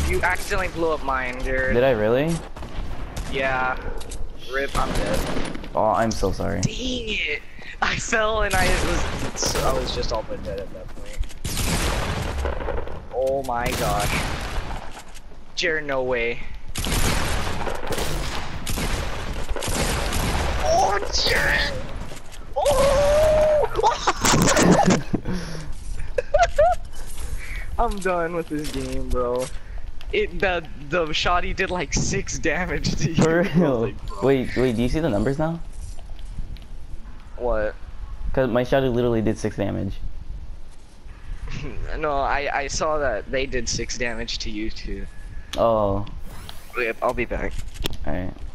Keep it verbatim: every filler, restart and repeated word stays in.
You accidentally blew up mine, dude. Did I really? Yeah. Rip, I'm dead. Oh, I'm so sorry. Dang it! I fell and I was I was just all but dead at that point. Oh my gosh. Jared, no way. Oh, Jared! Oh! I'm done with this game, bro. It the the shotty did like six damage to you. For real? Like, wait, wait. Do you see the numbers now? what? Cause my shotty literally did six damage. No, I I saw that they did six damage to you too. Oh. Wait, I'll be back. All right.